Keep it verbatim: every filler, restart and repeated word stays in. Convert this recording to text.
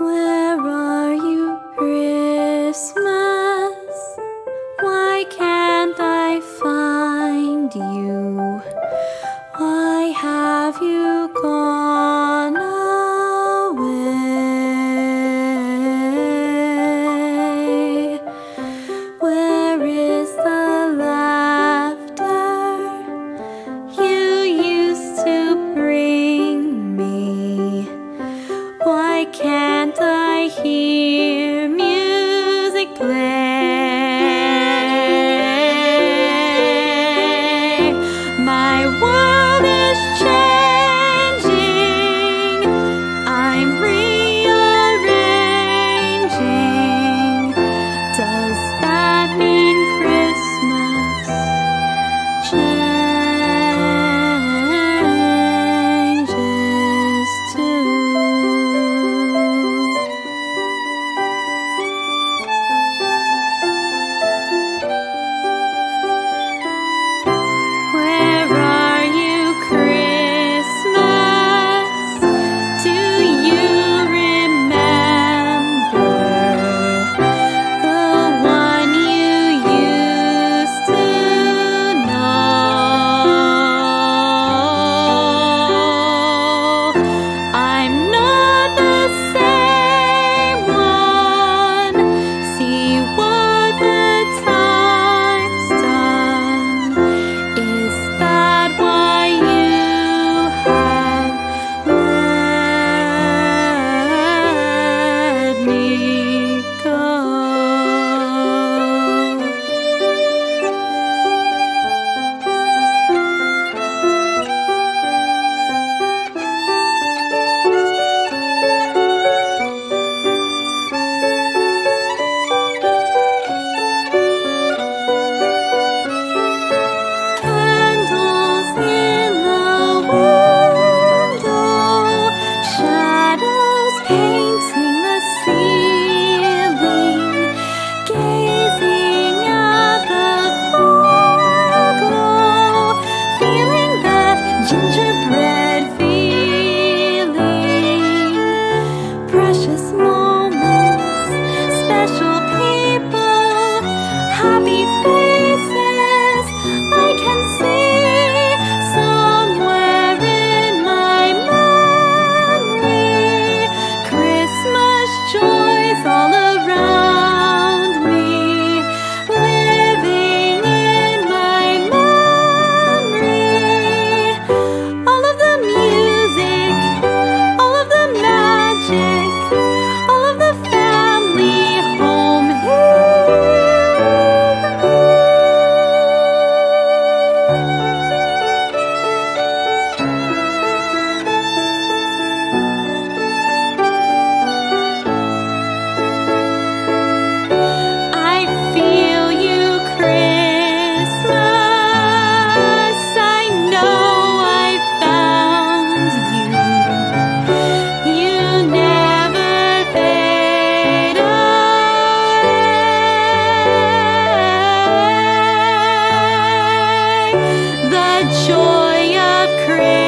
Where are you, Christmas? Why can't I find you? Why have you gone away? Where is the laughter you used to bring me? Why can't I hear music play? My world is changing. I'm rearranging. Does that mean Christmas changes too? Where are you, Christmas? Do you remember the one you used to know? I'm not the same one. See what the time's done. Is that why you have let me go? Candles in the window, shadows painting the ceiling, gazing at the foreglow, feeling that gingerbread feeling. Precious moments, special people, happy faces I can see somewhere in my memory. Christmas joys all around me, living in my memory. All of the music, all of the magic, all of the family home here. I feel you, Christmas. I know I found you. You never fade away. The joy of Christmas